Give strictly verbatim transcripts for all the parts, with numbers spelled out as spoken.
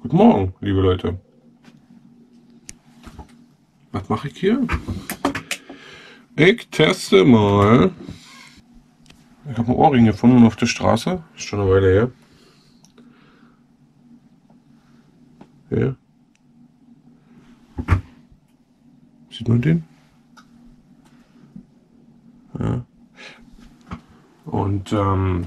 Guten Morgen, liebe Leute. Was mache ich hier? Ich teste mal. Ich habe einen Ohrring gefunden auf der Straße. Ist schon eine Weile her. Hier. Sieht man den? Ja. Und ähm,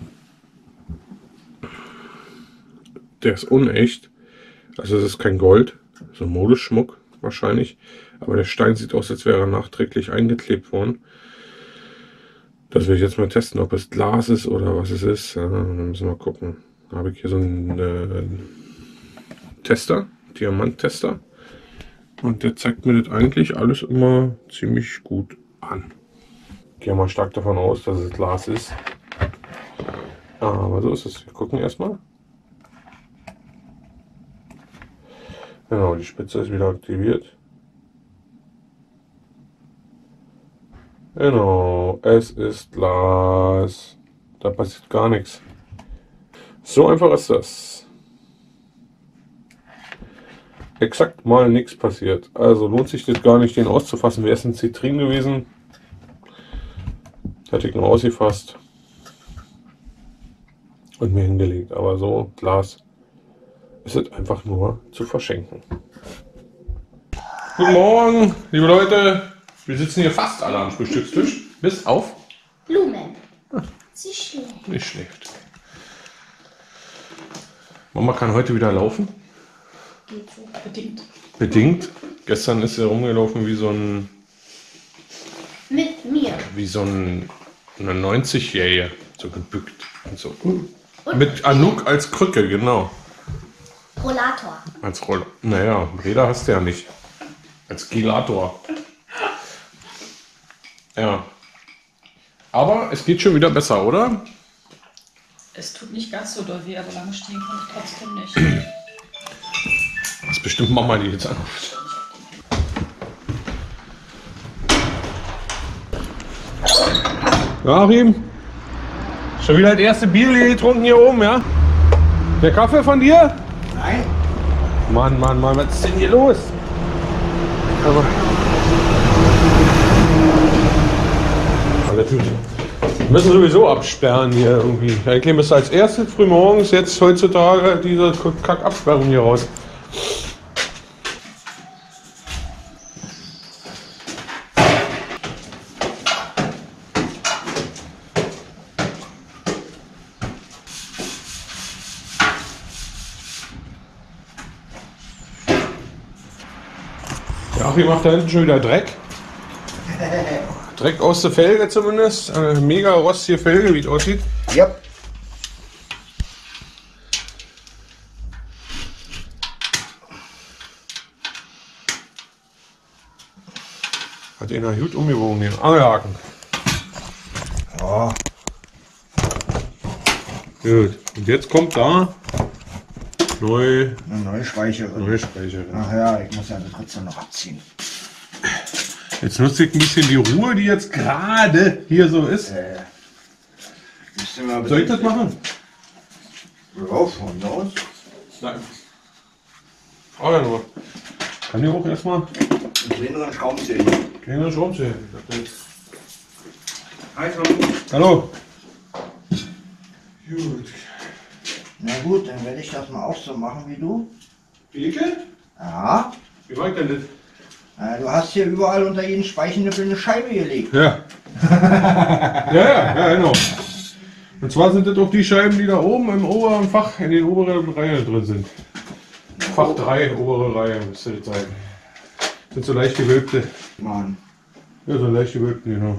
der ist unecht. Also es ist kein Gold, so ein Modeschmuck wahrscheinlich. Aber der Stein sieht aus, als wäre er nachträglich eingeklebt worden. Das will ich jetzt mal testen, ob es Glas ist oder was es ist. Ja, dann müssen wir mal gucken. Da habe ich hier so einen äh, Tester, Diamanttester. Und der zeigt mir das eigentlich alles immer ziemlich gut an. Ich gehe mal stark davon aus, dass es Glas ist. Aber so ist es. Wir gucken erstmal. Genau, die Spitze ist wieder aktiviert. Genau, es ist Glas. Da passiert gar nichts. So einfach ist das. Exakt mal nichts passiert. Also lohnt sich das gar nicht, den auszufassen. Wäre es ein Zitrin gewesen, hätte ich ihn ausgefasst und mir hingelegt. Aber so, Glas, ist es einfach nur zu verschenken. Guten Morgen, liebe Leute. Wir sitzen hier fast alle am Frühstückstisch. Bis auf Blumen. Sie schläft. nicht schläft. Mama kann heute wieder laufen. Geht so. Bedingt. Bedingt. Gestern ist sie rumgelaufen wie so ein Mit mir. wie so ein eine neunzigjährige, so gebückt und so. Und Mit Anouk als Krücke, genau. Rollator. Als Roller. Naja, Räder hast du ja nicht. Als Gilator. Ja. Aber es geht schon wieder besser, oder? Es tut nicht ganz so doll weh, aber lange stehen kann ich trotzdem nicht. Das ist bestimmt Mama, die jetzt anruft. Joachim, schon wieder das erste Bier getrunken hier oben, ja? Der Kaffee von dir? Nein. Mann, Mann, Mann, was ist denn hier los? Aber alles gut. Wir müssen sowieso absperren hier irgendwie. Eigentlich müsste als erstes früh morgens jetzt heutzutage diese Kackabsperrung hier raus. Joachim macht da hinten schon wieder Dreck. Dreck aus der Felge zumindest. Eine mega rostige Felge, wie es aussieht. Ja. Hat einer gut umgewogen, den Angelhaken. Ja. Gut. Und jetzt kommt da neu, Eine neue Speicherin. neue Speicherin. Ach ja, ich muss ja das trotzdem noch abziehen. Jetzt nutze ich ein bisschen die Ruhe, die jetzt gerade hier so ist. Äh, müsst ihr mal Soll ich das machen? Ja, von da aus. Nein. Frage nur. Kann ich auch erstmal Mit kleineren Schraubenzählen. keine Schraubenzähne. Hi, Tom. Hallo. Gut. Na gut, dann werde ich das mal auch so machen wie du. Ecke? Ja. Wie war ich denn das? Äh, du hast hier überall unter jeden Speichenippel eine Scheibe gelegt. Ja. ja, ja, ja, genau. Und zwar sind das auch die Scheiben, die da oben im oberen Fach, in den oberen Reihen drin sind. Fach drei, obere Reihe, müsste das sein. Das sind so leicht gewölbte. Mann. Ja, so leicht gewölbte, genau.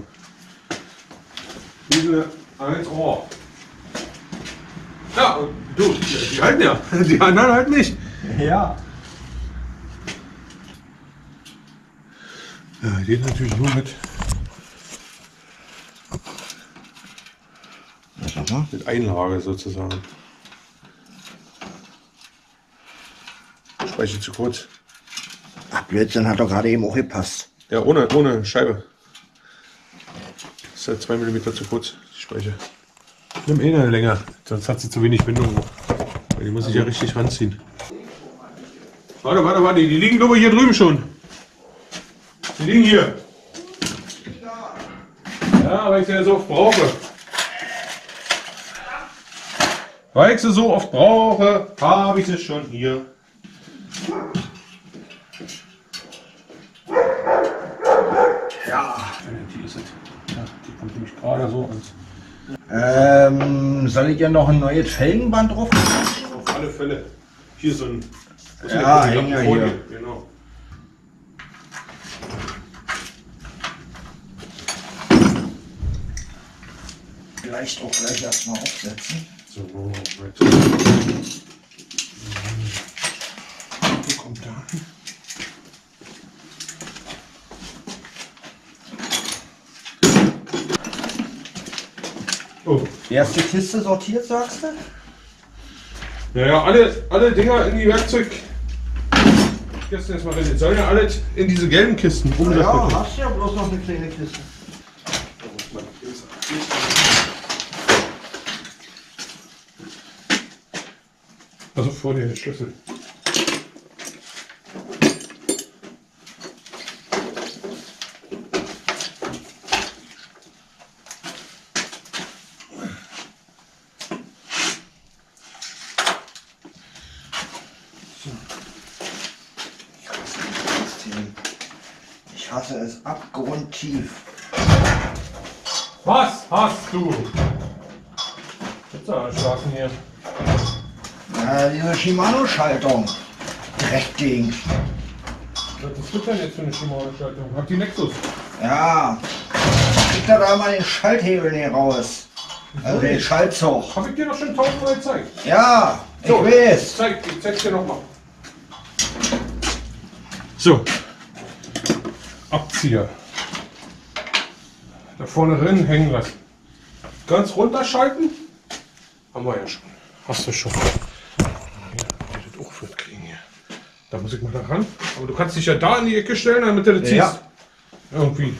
Diese eins Ohr. Ja, und du, die, die halten ja. Die anderen halt nicht. Ja. Ja, den natürlich nur mit, mit Einlage sozusagen. Speicher zu kurz. Ach, Blödsinn, hat doch gerade eben auch gepasst. Ja, ohne, ohne Scheibe. Das ist halt zwei Millimeter zu kurz, die Speicher. Nimm eh eine länger, sonst hat sie zu wenig Bindung. Weil die muss ich ja richtig ranziehen. Warte, warte, warte. Die liegen glaube ich hier drüben schon. Die liegen hier. Ja, weil ich sie ja so oft brauche. Weil ich sie so oft brauche, habe ich sie schon hier. Ja. Die ist es. Ja, die kommt nämlich gerade so ans. Ähm, soll ich ja noch ein neues Felgenband drauf machen? Auf alle Fälle. Hier so ein. Ja, Hänger hier. Genau. Vielleicht auch gleich erstmal aufsetzen. So, Moment. Wo kommt da hin? Oh. Erste Kiste sortiert, sagst du? Naja, alle, alle Dinger in die Werkzeug. Kisten jetzt mal rein. Sollen ja alle in diese gelben Kisten. Ja, ja, hast ja bloß noch eine kleine Kiste. Also vor dir den Schlüssel. Ich hasse es abgrundtief. Was hast du? Jetzt schlafen hier. Ja, diese Shimano-Schaltung. Dreckding. Was ist das denn jetzt für eine Shimano-Schaltung? Habt die Nexus? Ja. Kriegt er da mal den Schalthebel nicht raus. Also den Schaltzug. Hab ich dir doch schon tausendmal gezeigt. Ja, ich So, weiß. Zeig, ich zeig's dir nochmal. So. Abzieher. Da vorne drin hängen lassen. Ganz runterschalten. Haben wir ja schon. Hast du schon. Hier, das auch wird kriegen hier. Da muss ich mal da ran. Aber du kannst dich ja da in die Ecke stellen, damit du das ziehst. Ja. Irgendwie.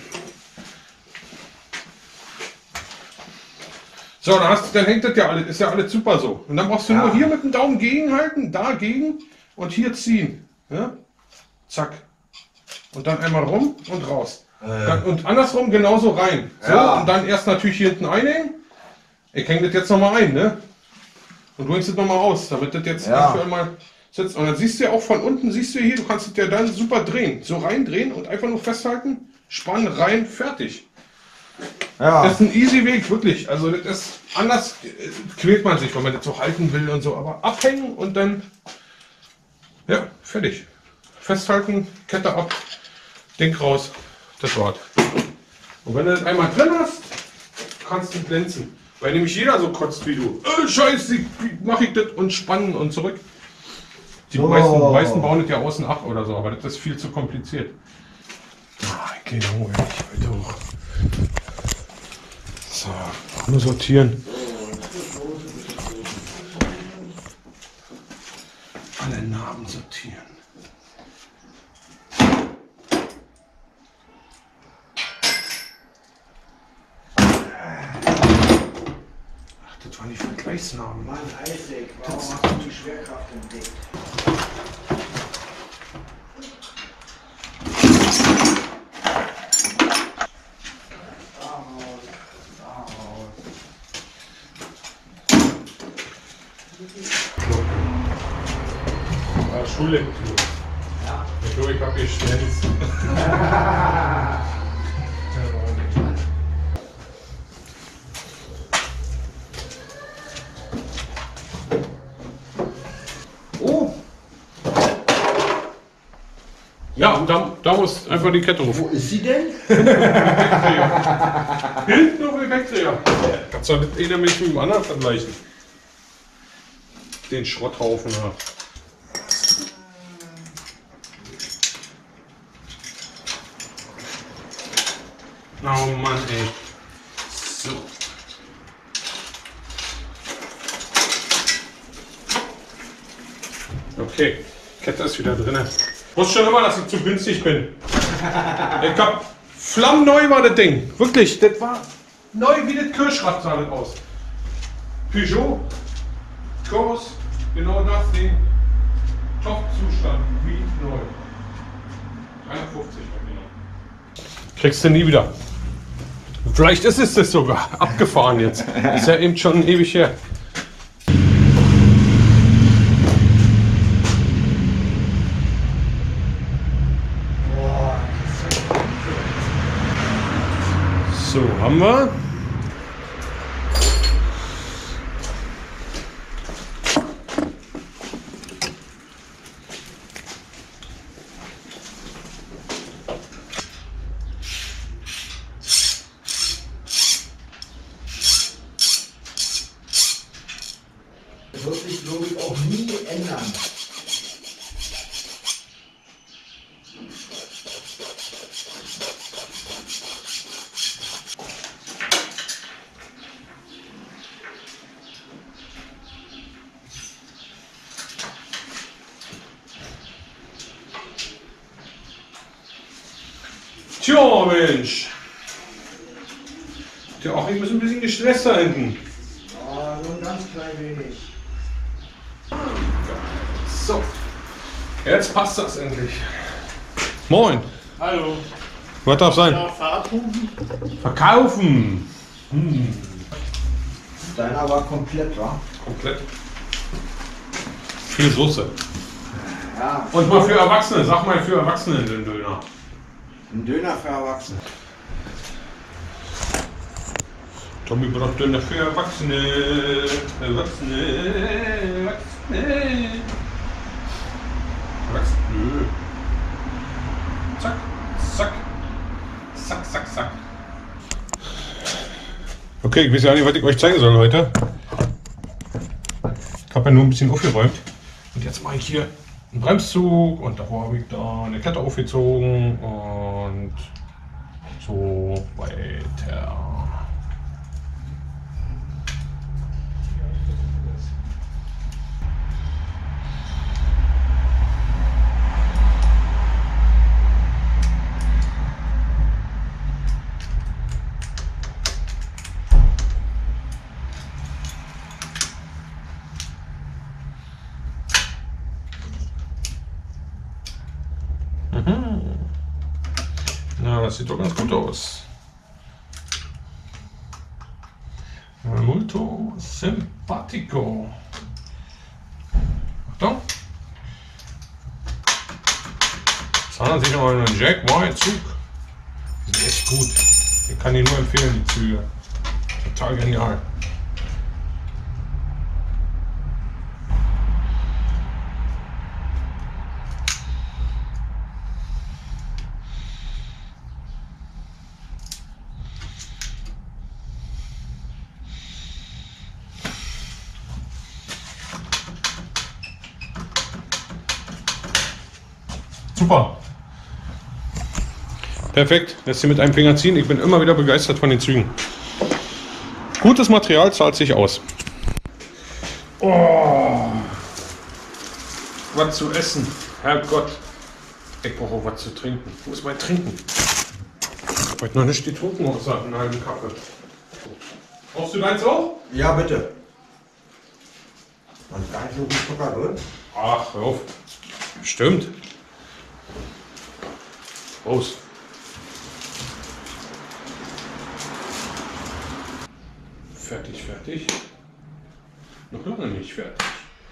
So, dann, hast, dann hängt das ja alles, ist ja alles super so. Und dann brauchst du Ja. nur hier mit dem Daumen gegenhalten, dagegen und hier ziehen. Ja? Zack. Und dann einmal rum und raus. Äh. Dann, und andersrum genauso rein. So, Ja. und dann erst natürlich hier hinten einhängen. Ich hänge das jetzt nochmal ein, ne? Und du hängst das nochmal aus, damit das jetzt Ja. aktuell mal sitzt. Und dann siehst du ja auch von unten, siehst du hier, du kannst es ja dann super drehen. So reindrehen und einfach nur festhalten, spannen, rein, fertig. Ja. Das ist ein easy Weg, wirklich. Also das ist anders äh, quält man sich, wenn man das so halten will und so. Aber abhängen und dann, ja, fertig. Festhalten, Kette ab, Ding raus, das war's. Und wenn du das einmal drin hast, kannst du glänzen. Weil nämlich jeder so kotzt wie du. Äh, Scheiße, wie mache ich das und spannen und zurück. Die So. meisten, meisten bauen das ja außen ab oder so, aber das ist viel zu kompliziert. Ah, ich gehe langweilig, Alter. Hoch. So, nur sortieren. Alle Namen sortieren. Ach, das waren die Vergleichsnamen. Mann, Isaac, warum hast du die Schwerkraft entdeckt? Ja, Schullektüre. Ja. Ich glaube, ich habe hier Schmerz. Oh, Ja, und da, da muss einfach die Kette hoch. wo ist sie denn? Hinten auf den Wegdreher. Kannst du das eine mit dem anderen vergleichen? Den Schrotthaufen da. Oh Mann, ey. So. Okay, Kette ist wieder drin. Ich wusste schon immer, dass ich zu günstig bin. Ich hab flammneu war das Ding. Wirklich, das war neu wie das Kirschrad sah das aus. Peugeot, Kurs, genau das Ding. Top-Zustand, wie neu. dreihundertfünfzig genau. Kriegst du nie wieder. Vielleicht ist es das sogar abgefahren jetzt. Ist ja eben schon ewig her. So, haben wir. Das wird sich, glaube ich, auch nie ändern. Tja, Mensch. Der auch, ich muss ein bisschen gestresst da hinten. Ah, nur ein ganz klein wenig. So, jetzt passt das endlich. Moin. Hallo. Was darf sein? Ja, Fahrradhufen. Verkaufen. Hm. Deiner war komplett, wa? Komplett. Viel Soße. Ja. Und mal für Erwachsene. Sag mal für Erwachsene den Döner. Ein Döner für Erwachsene. Tommy braucht Döner für Erwachsene. Erwachsene. Erwachsene. Erwachsene. Zack, zack. Zack, zack, zack. Okay, ich weiß ja nicht, was ich euch zeigen soll heute. Ich habe ja nur ein bisschen aufgeräumt. Und jetzt mache ich hier einen Bremszug und davor habe ich da eine Kette aufgezogen und so weiter. Na, das sieht doch ganz gut aus. Molto simpatico. Achtung. Das handelt sich um einen Jack Y-Zug. Die sind echt gut. Ich kann die nur empfehlen, die Züge. Total genial. Super. Perfekt. Lässt sie mit einem Finger ziehen. Ich bin immer wieder begeistert von den Zügen. Gutes Material zahlt sich aus. Oh. Was zu essen. Herrgott. Ich brauche auch was zu trinken. Ich muss mal trinken. Ich habe heute noch nicht getrunken, außer einen halben Kaffee. Brauchst du deins auch? Ja, bitte. Und gar nicht so viel Zucker drin. Ach, hör auf. Stimmt. Prost. Fertig, fertig. Noch lange nicht fertig.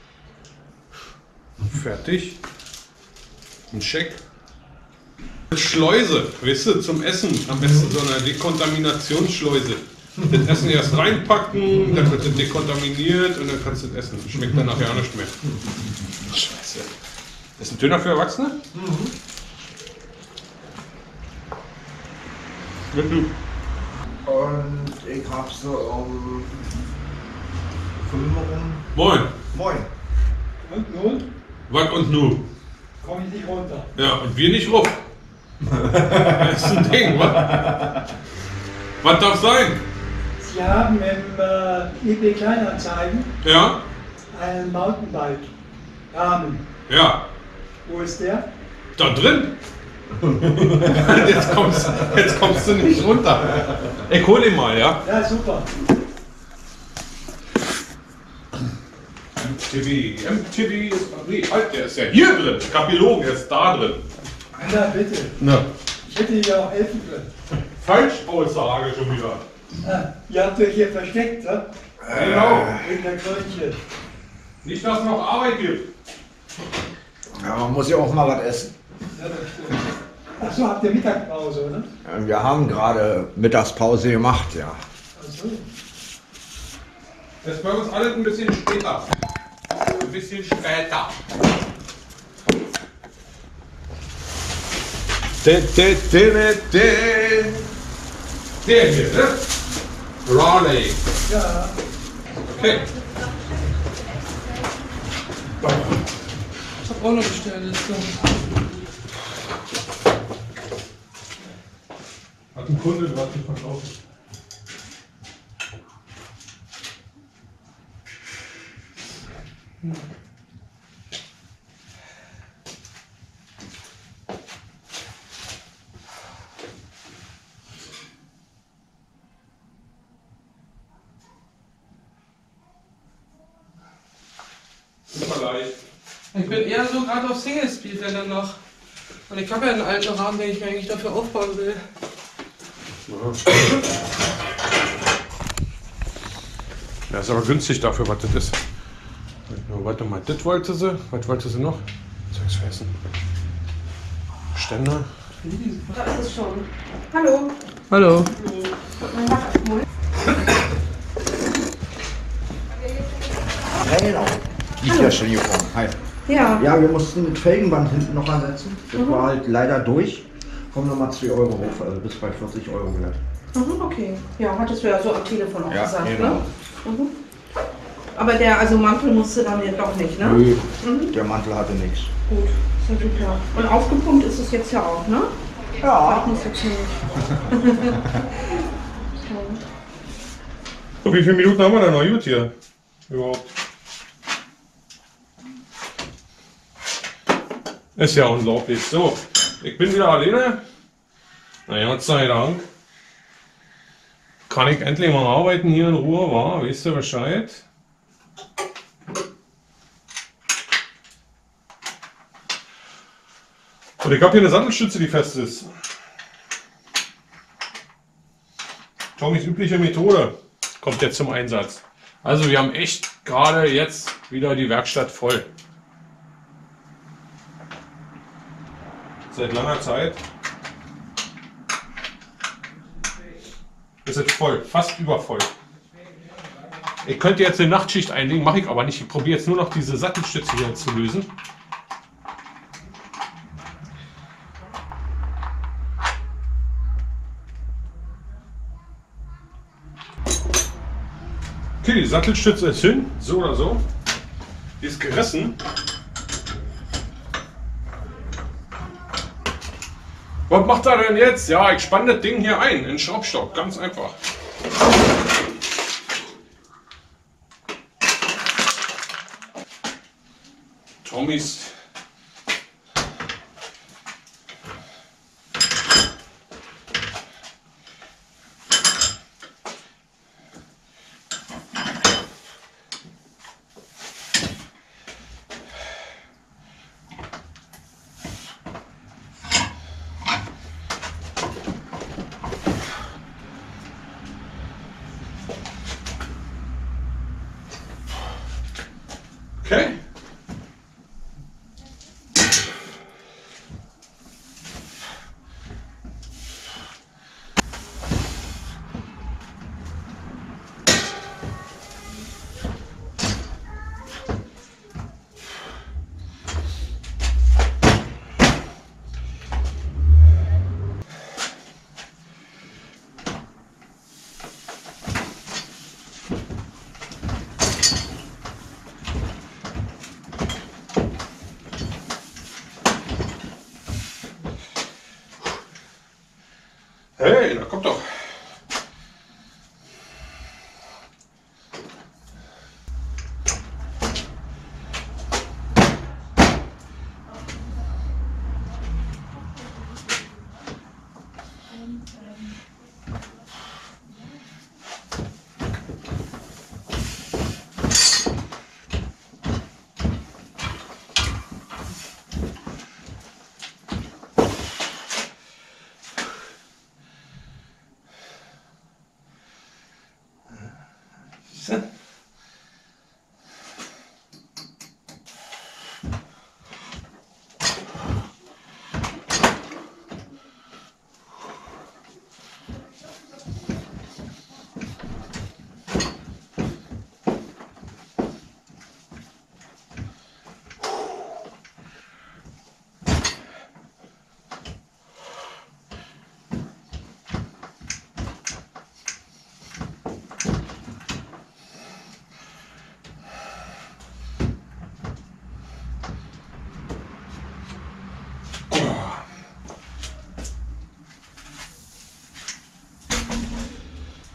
Fertig. Ein Scheck. Schleuse, weißt du, zum Essen. Am besten so eine Dekontaminationsschleuse. Das Essen erst reinpacken, dann wird es dekontaminiert und dann kannst du das essen. Schmeckt dann nachher auch nicht mehr. Scheiße. Das ist ein Döner für Erwachsene? Mhm. Wenn du. Und ich hab so um fünf rum. Moin. Moin. Und nun Was und nu? komme ich nicht runter. Ja, und wir nicht ruf. Das ist ein Ding, was? Was darf sein? Sie haben im äh, eBay Kleinanzeigen Ja? einen Mountainbike Rahmen. Ja. Wo ist der? Da drin? Jetzt kommst, jetzt kommst du nicht runter. Ich hol den mal, ja? Ja, super. M T V. M T V ist. Nee, halt, der ist ja hier drin. Kapilon, der ist da drin. Na bitte, Na. ich hätte dir auch helfen können. Falschaussage schon wieder. Ah, ihr habt euch hier versteckt, ne? Genau. In der Krönchen. Nicht, dass es noch Arbeit gibt. Ja, man muss ja auch mal was essen. Ja, das stimmt. Achso, habt ihr Mittagspause, oder? Ja, wir haben gerade Mittagspause gemacht, ja. Achso. Das ist bei uns alles ein bisschen später. Ein bisschen später. De, de, de, de, de. Der hier, ne? Raleigh. Ja, Okay. Ich hab auch noch Bestellliste. Hat ein Kunde gerade verkauft. Super leicht. Ich bin eher so gerade auf Single-Speed dann noch. Und ich habe ja einen alten Rahmen, den ich mir eigentlich dafür aufbauen will. Ja, ist aber günstig dafür, was das ist. Warte mal, das wollte sie. Was wollte sie noch? Zeugs vergessen. Ständer. Da ist es schon. Hallo. Hallo. Ja, genau. Die ist ja schon gekommen. Hi. Ja. Ja, wir mussten mit Felgenband hinten noch ansetzen. Das war halt leider durch. Kommen nochmal zwei Euro hoch, also bis bei vierzig Euro wert. Mhm, okay. Ja, hattest du ja so am Telefon auch Ja, gesagt, genau. ne? Mhm. Aber der also Mantel musste dann ja doch nicht, ne? Nö, Mhm. der Mantel hatte nichts. Gut, ist ja super. Und aufgepumpt ist es jetzt ja auch, ne? Ja. Ich muss jetzt nicht. So, wie viele Minuten haben wir denn noch gut hier? Überhaupt. Ist ja unglaublich. So, ich bin wieder alleine. Na Gott sei Dank. Kann ich endlich mal arbeiten hier in Ruhe, wa? Weißt du Bescheid? Und ich habe hier eine Sattelstütze, die fest ist. Tommys übliche Methode kommt jetzt zum Einsatz. Also wir haben echt gerade jetzt wieder die Werkstatt voll. Seit langer Zeit ist es voll, fast übervoll. Ich könnte jetzt eine Nachtschicht einlegen, mache ich aber nicht. Ich probiere jetzt nur noch diese Sattelstütze hier zu lösen. Okay, die Sattelstütze ist hin, so oder so. Die ist gerissen. Was macht er denn jetzt? Ja, ich spanne das Ding hier ein in den Schraubstock, ganz einfach. Tommys Okay. Hey, na kommt doch.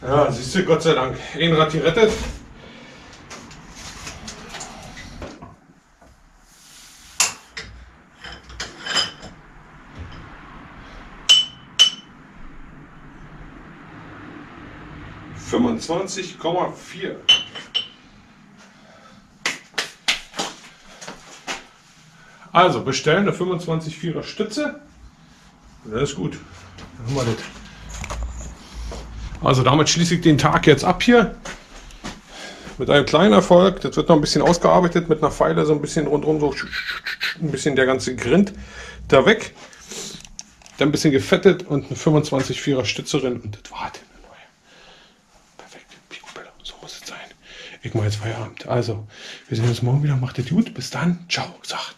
Ja, siehst du, Gott sei Dank. Ein Rad gerettet. fünfundzwanzig Komma vier. Also bestellen eine fünfundzwanzig Komma vierer Stütze. Das ist gut. Dann haben wir das. Also damit schließe ich den Tag jetzt ab hier. Mit einem kleinen Erfolg. Das wird noch ein bisschen ausgearbeitet mit einer Feile, so ein bisschen rundherum, so ein bisschen der ganze Grind da weg. Dann ein bisschen gefettet und eine fünfundzwanzig Komma vierer Stütze drin und das war das. Perfekt. Picobello, so muss es sein. Ich mache jetzt Feierabend. Also, wir sehen uns morgen wieder. Macht es gut. Bis dann. Ciao. Sagt.